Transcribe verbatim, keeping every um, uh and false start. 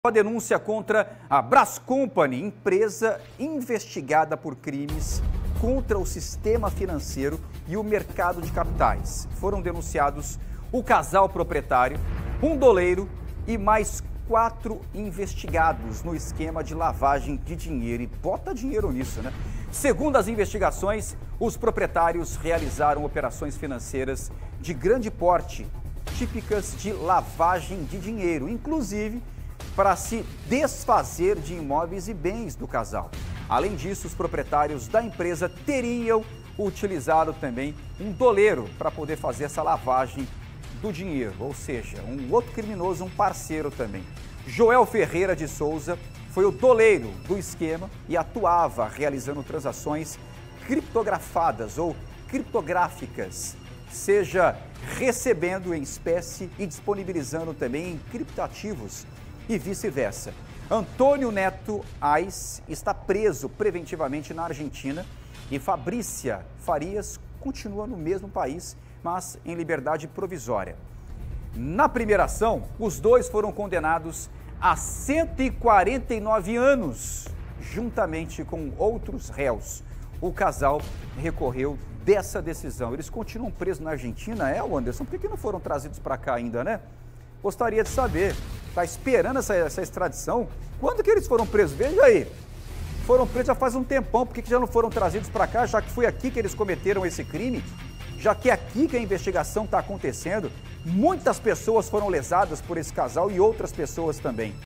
A denúncia contra a Brás Company, empresa investigada por crimes contra o sistema financeiro e o mercado de capitais. Foram denunciados o casal proprietário, um doleiro e mais quatro investigados no esquema de lavagem de dinheiro. E bota dinheiro nisso, né? Segundo as investigações, os proprietários realizaram operações financeiras de grande porte, típicas de lavagem de dinheiro, inclusive para se desfazer de imóveis e bens do casal. Além disso, os proprietários da empresa teriam utilizado também um doleiro para poder fazer essa lavagem do dinheiro, ou seja, um outro criminoso, um parceiro também. Joel Ferreira de Souza foi o doleiro do esquema e atuava realizando transações criptografadas ou criptográficas, seja recebendo em espécie e disponibilizando também em criptoativos e vice-versa. Antônio Neto Ais está preso preventivamente na Argentina e Fabrícia Farias continua no mesmo país, mas em liberdade provisória. Na primeira ação, os dois foram condenados a cento e quarenta e nove anos, juntamente com outros réus. O casal recorreu dessa decisão. Eles continuam presos na Argentina, é, Anderson? Por que não foram trazidos para cá ainda, né? Gostaria de saber. Está esperando essa, essa extradição? Quando que eles foram presos? Veja aí. Foram presos já faz um tempão. Por que, que já não foram trazidos para cá, já que foi aqui que eles cometeram esse crime? Já que é aqui que a investigação está acontecendo. Muitas pessoas foram lesadas por esse casal e outras pessoas também.